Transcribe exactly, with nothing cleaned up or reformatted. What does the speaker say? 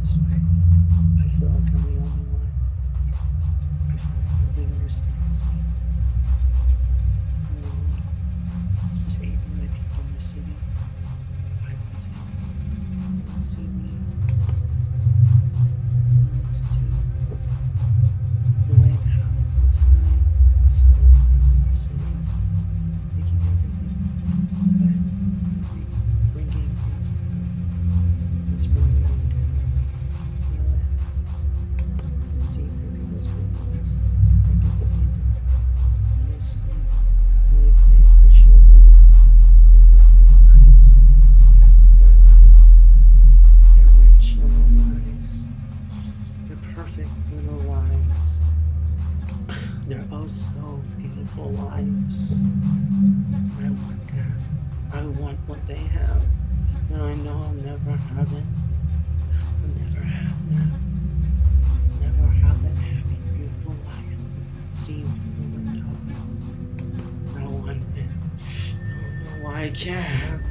this way. I feel like I'm the only one. I feel like nobody understands me. Um, there's eight million people in the city. I don't see me. They don't see me. I don't know what to do. The way the house outside, the snow is the same, making everything wet, bringing things down. It's bringing me down. Feel it. I can see through people's windows. I can see them. And they sleep. And they play with their children. And they live their lives. Their lives. Their rich little lives. Their perfect little lives. They're oh so beautiful lives. I want that. I want what they have. And I know I'll never have it. I'll never have that. Never have that happy, beautiful life seen through the window. I want it. I don't know why I can't have